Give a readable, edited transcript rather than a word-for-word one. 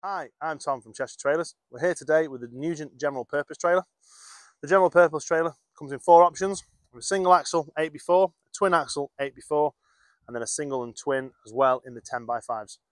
Hi, I'm Tom from Cheshire Trailers. We're here today with the Nugent General Purpose trailer. The General Purpose trailer comes in 4 options: a single axle 8x4, a twin axle 8x4, and then a single and twin as well in the 10x5s.